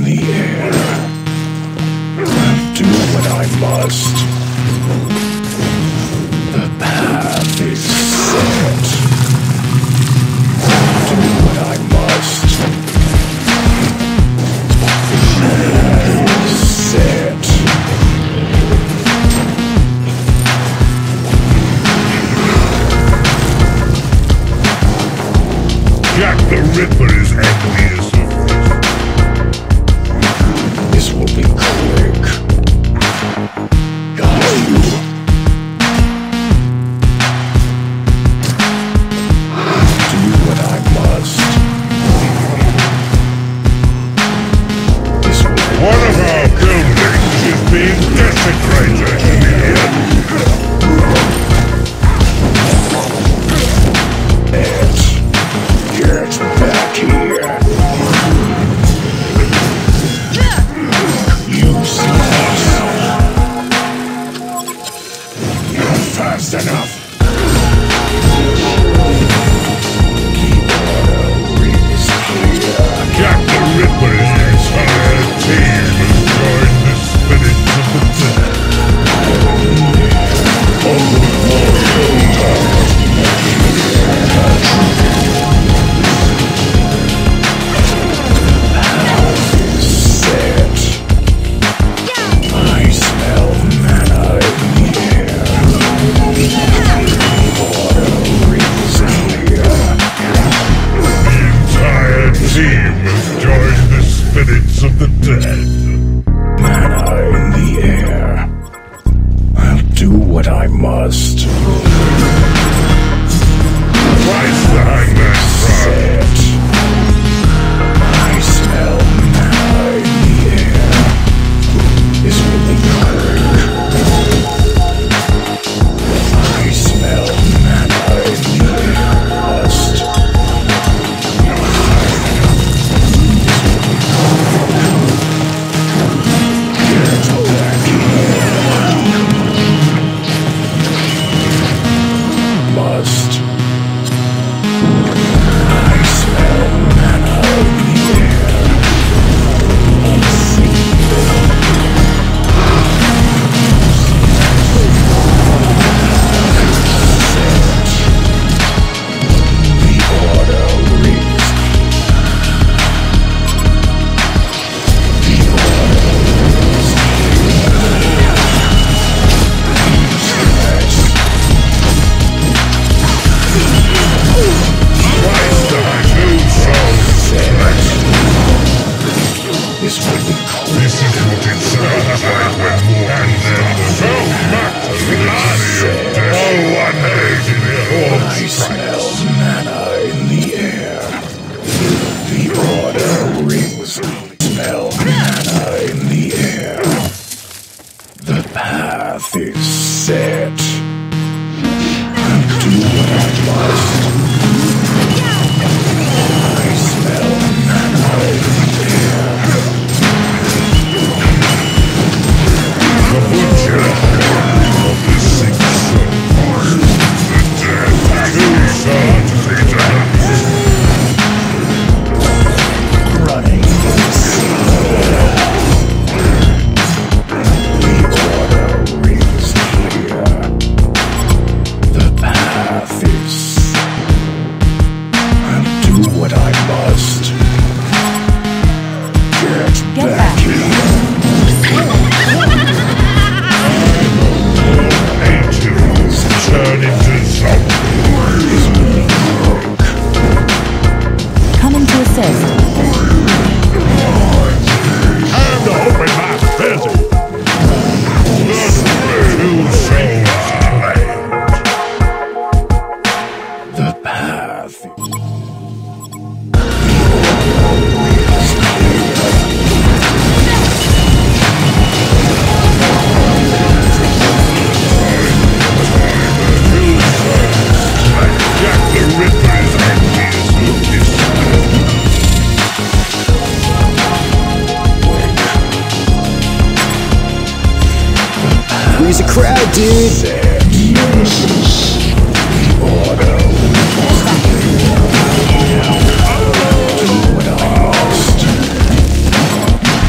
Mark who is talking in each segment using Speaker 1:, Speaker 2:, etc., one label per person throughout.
Speaker 1: the air. I'll do what I must. The path is set. I'll do what I must. The path is set.
Speaker 2: Jack the Ripper is envious of this.
Speaker 1: This will be quick. Got you. Do what I must. This will be
Speaker 2: One of our buildings is being desecrated.
Speaker 1: Get back here. Useless. Not fast enough. Keep order, rings clear.
Speaker 2: Jack the Ripper's entire team has joined the spirits of the dead.
Speaker 1: Set. I smell mana in the air. Order rings clear.
Speaker 2: The entire team has joined the spirits of the dead.
Speaker 1: Mana in the air. I'll do what I must.
Speaker 2: Twice the hangman's pride.
Speaker 1: Set. I smell mana in the air. This will be quick. I smell mana in the air. Must. Get back here. Must. I smell mana in the air. See. The order rings. The order rings. Useless.
Speaker 2: Twice the hangman's
Speaker 1: Set. This will be quick.
Speaker 2: This is what it sounds like when mortals die. So much lives of death. No one knows in the
Speaker 1: I
Speaker 2: horde
Speaker 1: smell
Speaker 2: strikes.
Speaker 1: mana in the air. The order rings. Smell mana in the air. The path is set. I'll do what I must. I smell mana in the air.
Speaker 2: The butcher of the six souls. The dead. Two sons leader.
Speaker 1: Running in silver. The order rings clear. The path is. I'll do what I must. Get back here.
Speaker 2: Angels turn into zombies.
Speaker 3: Coming to assist.
Speaker 2: Time to open my prison. The two souls claimed.
Speaker 1: The path.
Speaker 2: Jack the Ripper is envious of this.
Speaker 4: Where's the crowd, dude?
Speaker 1: The order. Do what I must.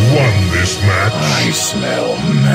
Speaker 2: won this match.
Speaker 1: I smell